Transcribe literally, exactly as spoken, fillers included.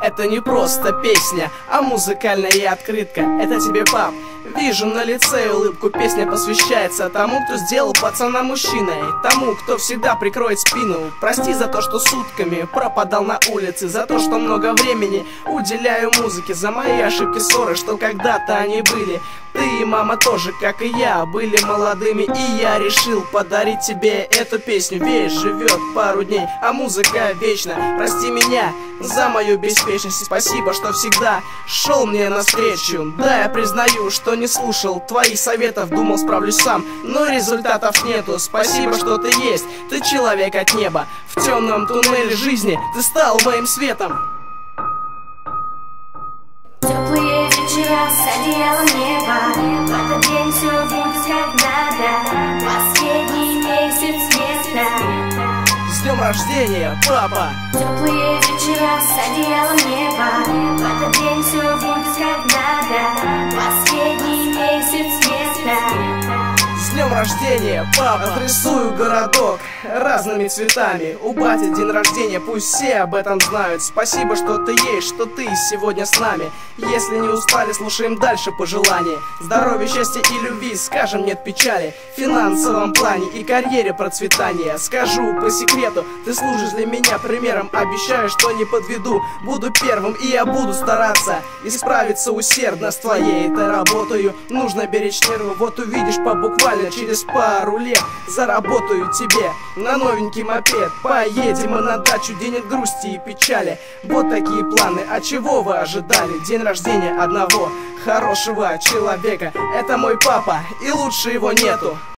Это не просто песня, а музыкальная открытка. Это тебе, пап. Вижу на лице улыбку. Песня посвящается тому, кто сделал пацана мужчиной, тому, кто всегда прикроет спину. Прости за то, что сутками пропадал на улице, за то, что много времени уделяю музыке, за мои ошибки, ссоры, что когда-то они были. Ты и мама тоже, как и я, были молодыми, и я решил подарить тебе эту песню. Вещь живет пару дней, а музыка вечна. Прости меня за мою беспечность, спасибо, что всегда шел мне навстречу. Да, я признаю, что не слушал твоих советов, думал, справлюсь сам, но результатов нету. Спасибо, что ты есть, ты человек от неба. В темном туннеле жизни ты стал моим светом. Теплые вечера с одеялом неба, в этот день все будет как надо. Последний месяц лета. С днем рождения, папа! Теплые вечера с одеялом неба, в этот день все будет как надо. Последний месяц лета. С днем рождения, папа! Отрисую городок разными цветами. У бати день рождения, пусть все об этом знают. Спасибо, что ты есть, что ты сегодня с нами. Если не устали, слушаем дальше пожелания. Здоровья, счастья и любви, скажем нет печали. В финансовом плане и карьере процветания. Скажу по секрету, ты служишь для меня примером. Обещаю, что не подведу, буду первым, и я буду стараться исправиться усердно. С твоей-то работаю нужно беречь нервы. Вот увидишь, по буквально через пару лет заработаю тебе на новенький мопед. Поедем мы на дачу, день от грусти и печали. Вот такие планы, а чего вы ожидали? День рождения одного хорошего человека. Это мой папа, и лучше его нету.